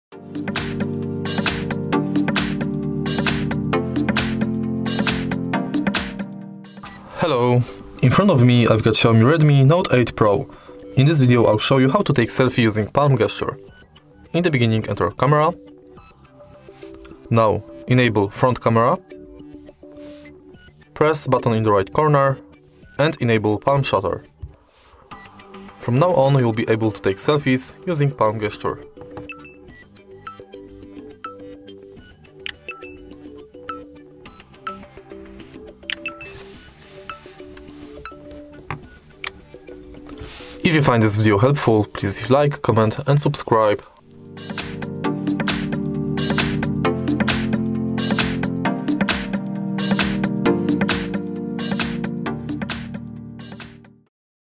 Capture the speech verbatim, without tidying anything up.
Hello! In front of me I've got Xiaomi Redmi Note eight Pro. In this video I'll show you how to take selfie using palm gesture. In the beginning, enter camera. Now enable front camera. Press button in the right corner and enable palm shutter. From now on you'll be able to take selfies using palm gesture. If you find this video helpful, please leave a like, comment and subscribe.